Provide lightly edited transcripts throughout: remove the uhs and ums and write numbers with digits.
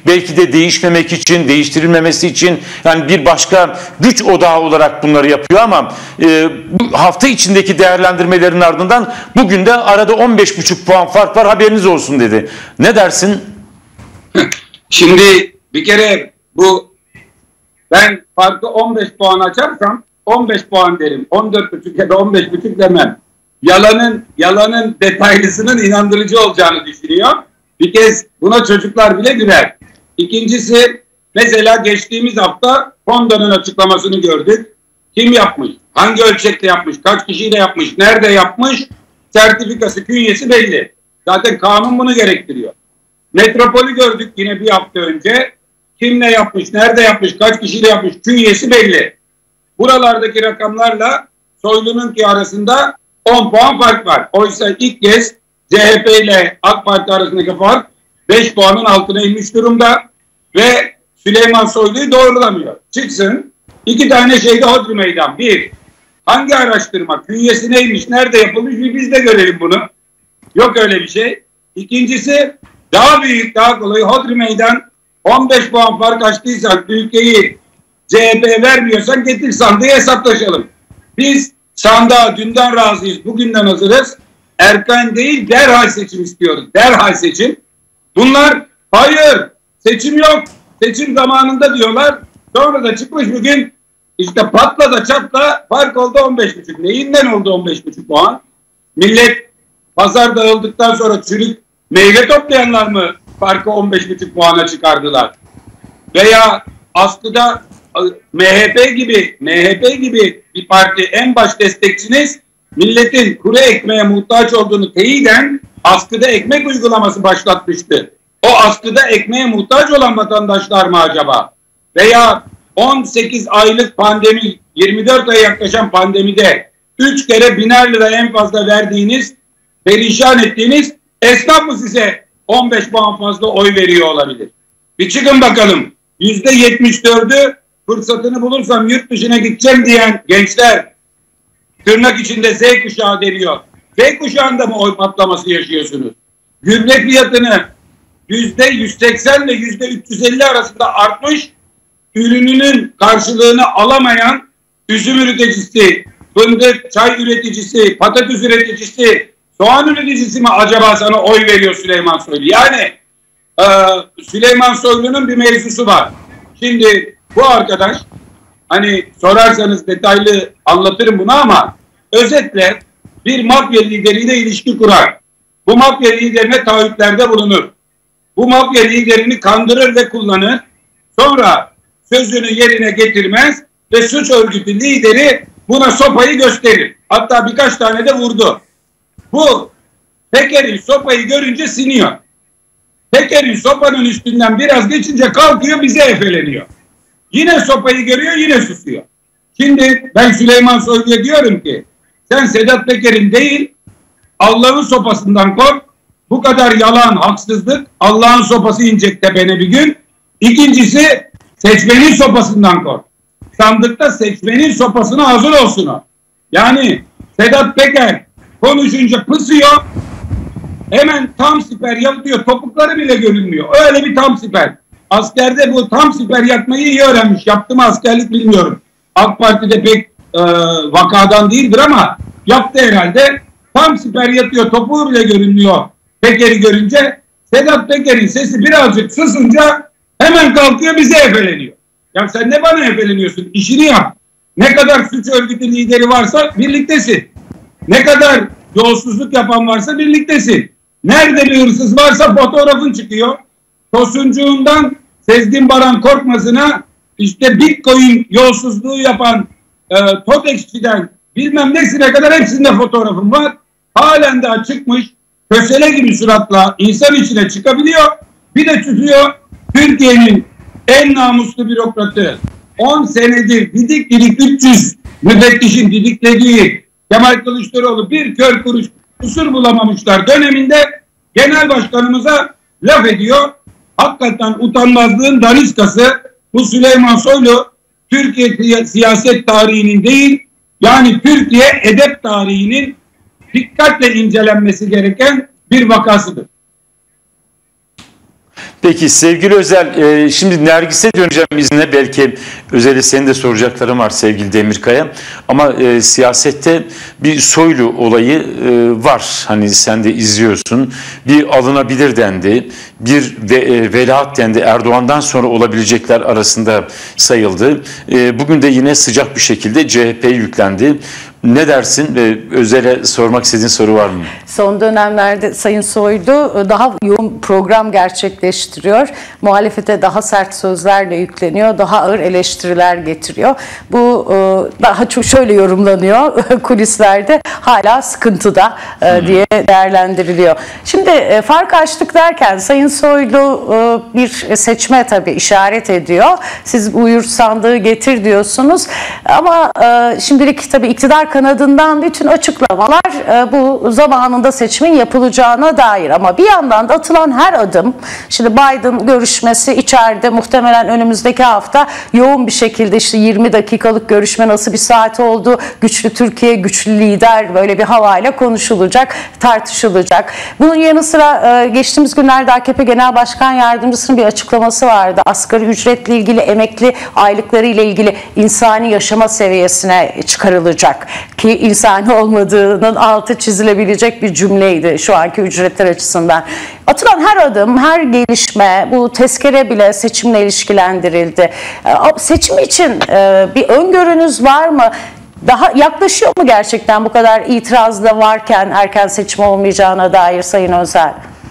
belki de değişmemek için, değiştirilmemesi için yani bir başka güç odağı olarak bunları yapıyor ama bu hafta içindeki değerlendirmelerin ardından bugün de arada 15,5 puan fark var, haberiniz olsun dedi. Ne dersin? Şimdi bir kere ben farkı 15 puan açarsam 15 puan derim. 14,5 ya da 15,5 demem. Yalanın detaylısının inandırıcı olacağını düşünüyor. Bir kez buna çocuklar bile güler. İkincisi, mesela geçtiğimiz hafta Fonda'nın açıklamasını gördük. Kim yapmış? Hangi ölçekte yapmış? Kaç kişiyle yapmış? Nerede yapmış? Sertifikası, künyesi belli. Zaten kanun bunu gerektiriyor. Metropolü gördük yine bir hafta önce. Kimle yapmış? Nerede yapmış? Kaç kişiyle yapmış? Künyesi belli. Buralardaki rakamlarla Soylu'nunki arasında 10 puan fark var. Oysa ilk kez CHP ile AK Parti arasındaki fark 5 puanın altına inmiş durumda ve Süleyman Soylu'yu doğrulamıyor. Çıksın. 2 tane şeyde hodri meydan. Bir, hangi araştırma, künyesi neymiş, nerede yapılmış, biz de görelim bunu. Yok öyle bir şey. İkincisi, daha büyük, daha kolay hodri meydan. 15 puan fark açtıysan, ülkeyi CHP vermiyorsan getir sandığı hesaplaşalım. Biz sandığa dünden razıyız, bugünden hazırız. Erken değil, derhal seçim istiyoruz. Derhal seçim. Bunlar hayır, seçim yok, seçim zamanında diyorlar. Sonra da çıkmış bugün işte patla da çatla fark oldu 15,5. Neyinden oldu 15,5 puan? Millet pazar dağıldıktan sonra çürük meyve toplayanlar mı farkı 15,5 puana çıkardılar? Veya askıda MHP gibi bir parti en baş destekçiniz milletin kuru ekmeğe muhtaç olduğunu teyiden askıda ekmek uygulaması başlatmıştı. O askıda ekmeğe muhtaç olan vatandaşlar mı acaba? Veya 18 aylık pandemi, 24 aya yaklaşan pandemide 3 kere 1000'er lira en fazla verdiğiniz, perişan ettiğiniz esnaf mı size 15 puan fazla oy veriyor olabilir? Bir çıkın bakalım. %74'ü fırsatını bulursam yurt dışına gideceğim diyen gençler, tırnak içinde Z kuşağı deniyor. Z kuşağında mı oy patlaması yaşıyorsunuz? Gübre fiyatını %180 ile %350 arasında artmış, ürününün karşılığını alamayan üzüm üreticisi, fındık, çay üreticisi, patates üreticisi, soğan üreticisi mi acaba sana oy veriyor Süleyman Soylu? Yani Süleyman Soylu'nun bir mevzusu var. Şimdi bu arkadaş, hani sorarsanız detaylı anlatırım bunu ama özetle bir mafya lideriyle ilişki kurar. Bu mafya liderine taahhütlerde bulunur. Bu mafya liderini kandırır ve kullanır. Sonra sözünü yerine getirmez ve suç örgütü lideri buna sopayı gösterir. Hatta birkaç tane de vurdu. Bu Peker'in sopayı görünce siniyor. Peker'in sopanın üstünden biraz geçince kalkıyor, bize efeleniyor. Yine sopayı görüyor, yine susuyor. Şimdi ben Süleyman Soylu'ya diyorum ki sen Sedat Peker'in değil Allah'ın sopasından kork. Bu kadar yalan, haksızlık, Allah'ın sopası inecek tepene bir gün. İkincisi seçmenin sopasından kork. Sandıkta seçmenin sopasına hazır olsun o. Yani Sedat Peker konuşunca pısıyor. Hemen tam siper yapıyor. Topukları bile görünmüyor. Öyle bir tam siper. Askerde bu tam siper yapmayı iyi öğrenmiş. Yaptı mı askerlik bilmiyorum. AK Parti'de pek vakadan değildir ama yaptı herhalde. Tam siper yatıyor. Topuğu bile görünmüyor. Peker'i görünce Sedat Peker'in sesi birazcık susunca hemen kalkıyor, bize efeleniyor. Ya sen ne bana efeleniyorsun? İşini yap. Ne kadar suç örgütü lideri varsa birliktesin. Ne kadar yolsuzluk yapan varsa birliktesin. Nerede bir hırsız varsa fotoğrafın çıkıyor. Tosuncuğundan Sezgin Baran Korkmaz'ına işte Bitcoin yolsuzluğu yapan Todex'çiden bilmem nesine kadar hepsinde fotoğrafım var. Halen daha çıkmış kösele gibi suratla insan içine çıkabiliyor. Bir de tutuyor Türkiye'nin en namuslu bürokratı 10 senedir didik didik 300 müfettişin didiklediği Kemal Kılıçdaroğlu bir kör kuruş kusur bulamamışlar döneminde genel başkanımıza laf ediyor. Hakikaten utanmazlığın daniskası bu Süleyman Soylu Türkiye siyaset tarihinin değil, yani Türkiye edep tarihinin dikkatle incelenmesi gereken bir vakasıdır. Peki sevgili Özel, şimdi Nergis'e döneceğim izninle, belki Özel'e senin de soracaklarım var sevgili Demirkaya, ama siyasette bir Soylu olayı var, hani sen de izliyorsun, bir alınabilir dendi, bir velahat dendi, Erdoğan'dan sonra olabilecekler arasında sayıldı. Bugün de yine sıcak bir şekilde CHP'ye yüklendi. Ne dersin? Özel'e sormak istediğin soru var mı? Son dönemlerde Sayın Soylu daha yoğun program gerçekleştiriyor. Muhalefete daha sert sözlerle yükleniyor. Daha ağır eleştiriler getiriyor. Bu daha çok şöyle yorumlanıyor kulislerde. Hala sıkıntıda diye değerlendiriliyor. Şimdi fark açtık derken Sayın Soylu bir seçme tabii işaret ediyor. Siz buyur sandığı getir diyorsunuz. Ama şimdilik tabii iktidar kanadından bütün açıklamalar bu zamanında seçimin yapılacağına dair, ama bir yandan da atılan her adım, şimdi Biden görüşmesi içeride muhtemelen önümüzdeki hafta yoğun bir şekilde, işte 20 dakikalık görüşme nasıl bir saat oldu, güçlü Türkiye, güçlü lider, böyle bir havayla konuşulacak, tartışılacak. Bunun yanı sıra geçtiğimiz günlerde AKP Genel Başkan Yardımcısının bir açıklaması vardı. Asgari ücretle ilgili, emekli aylıkları ile ilgili insani yaşama seviyesine çıkarılacak. Ki insani olmadığının altı çizilebilecek bir cümleydi şu anki ücretler açısından. Atılan her adım, her gelişme, bu tezkere bile seçimle ilişkilendirildi. Seçim için bir öngörünüz var mı? Daha yaklaşıyor mu gerçekten bu kadar itiraz da varken erken seçim olmayacağına dair Sayın Özel?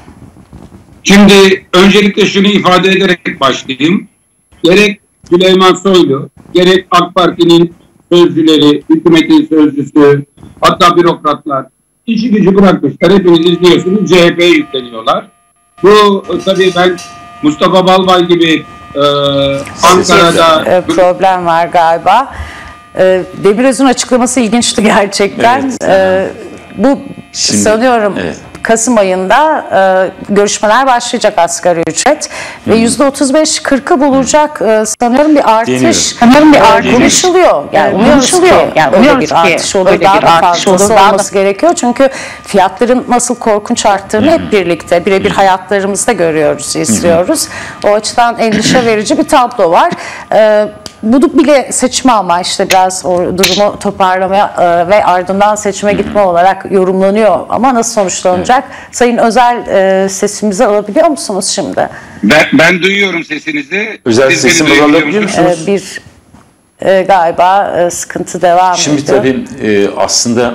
Şimdi öncelikle şunu ifade ederek başlayayım. Gerek Süleyman Soylu, gerek AK Parti'nin sözcüleri, hükümetin sözcüsü, hatta bürokratlar işi gücü bırakmışlar. Hepiniz izliyorsunuz, CHP'ye yükleniyorlar. Bu tabii ben Mustafa Balbay gibi Ankara'da... problem var galiba. Demiröz'ün açıklaması ilginçti gerçekten. Evet, bu şimdi, sanıyorum... Evet. Kasım ayında görüşmeler başlayacak asgari ücret ve %35-40'ı bulacak sanıyorum bir artış. Konuşuluyor. Yani konuşuluyor. Öyle bir artış olur, daha da fazlası olması gerekiyor. Çünkü fiyatların nasıl korkunç arttığını hep birlikte birebir hayatlarımızda görüyoruz, izliyoruz. O açıdan endişe verici bir tablo var. Bu bile seçme ama işte biraz o durumu toparlamaya ve ardından seçime gitme olarak yorumlanıyor. Ama nasıl sonuçlanacak? Evet. Sayın Özel, sesimizi alabiliyor musunuz şimdi? Ben duyuyorum sesinizi. Özel sesimi alabiliyor musunuz? Galiba sıkıntı devam ediyor. Şimdi tabii aslında...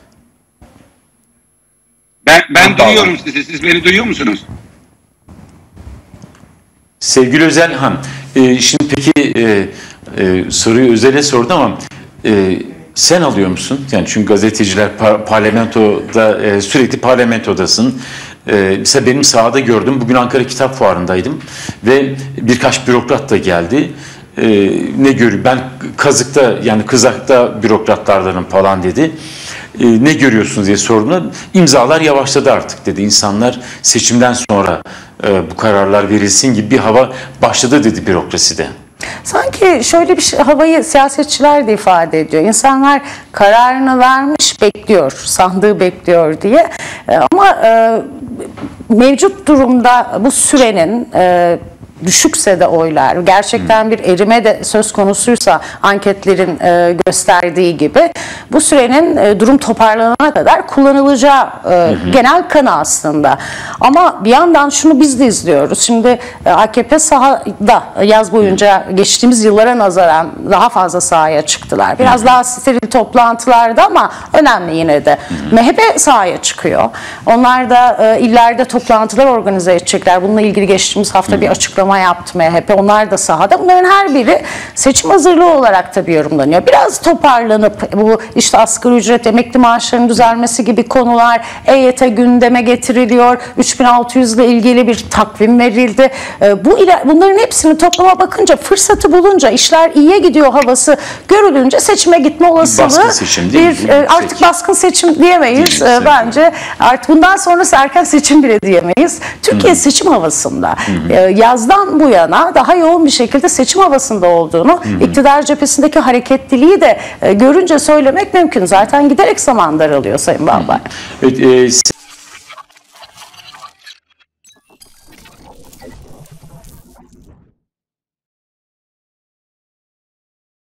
Ben duyuyorum sizi. Siz beni duyuyor musunuz? Sevgili Özel Han, şimdi peki soruyu Özel'e sordum ama sen alıyor musun? Yani çünkü gazeteciler parlamentoda, sürekli parlamentodasın. Mesela benim sahada gördüm, bugün Ankara Kitap Fuarı'ndaydım ve birkaç bürokrat da geldi. Ne görüyor? Ben kazıkta, yani kızakta bürokratlardanım falan dedi. Ne görüyorsunuz diye sorduğumda imzalar yavaşladı artık dedi. İnsanlar seçimden sonra bu kararlar verilsin gibi bir hava başladı dedi bürokraside. Sanki şöyle bir havayı siyasetçiler de ifade ediyor. İnsanlar kararını vermiş, bekliyor, sandığı bekliyor diye. Ama mevcut durumda bu sürenin düşükse de oylar, gerçekten bir erime de söz konusuysa anketlerin gösterdiği gibi bu sürenin durum toparlanana kadar kullanılacağı genel kanı aslında. Ama bir yandan şunu biz de izliyoruz. Şimdi AKP sahada yaz boyunca geçtiğimiz yıllara nazaran daha fazla sahaya çıktılar. Biraz daha steril toplantılarda ama önemli yine de. MHP sahaya çıkıyor. Onlar da illerde toplantılar organize edecekler. Bununla ilgili geçtiğimiz hafta bir açıklama yaptı MHP. Onlar da sahada. Bunların her biri seçim hazırlığı olarak tabii yorumlanıyor. Biraz toparlanıp bu işte asgari ücret, emekli maaşlarının düzelmesi gibi konular EYT gündeme getiriliyor. 3600 ile ilgili bir takvim verildi. Bunların hepsini toplama bakınca, fırsatı bulunca, işler iyiye gidiyor havası görülünce seçime gitme olasılığı artık baskın seçim diyemeyiz. Bence artık bundan sonrası erken seçim bile diyemeyiz. Türkiye seçim havasında. Yazdan bu yana daha yoğun bir şekilde seçim havasında olduğunu, iktidar cephesindeki hareketliliği de görünce söylemek mümkün. Zaten giderek zaman daralıyor Sayın Balbay. Evet,